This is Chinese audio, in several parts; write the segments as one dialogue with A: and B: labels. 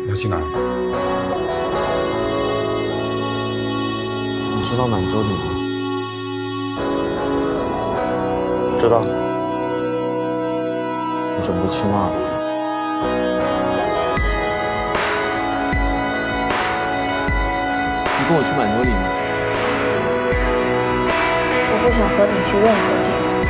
A: 要去哪儿？
B: 你知道满洲里吗？
C: 知道。
B: 我准备去那儿。你跟我去满洲里吗？
D: 我不想和你去任何地方。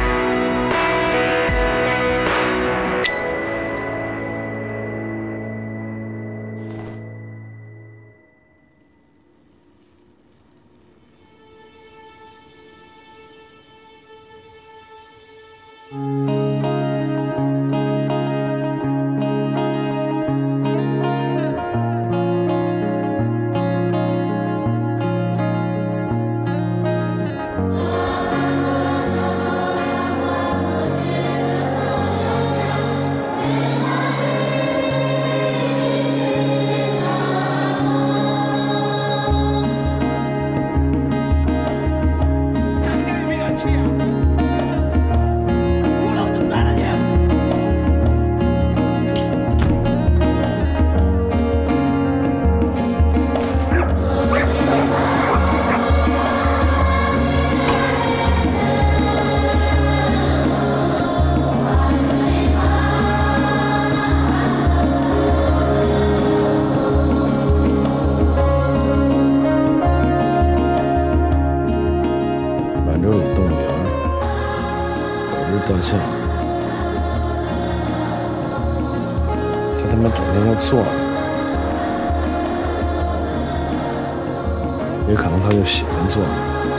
E: 满洲里动物园有只大象，它他妈整天就坐着，也可能它就喜欢坐着。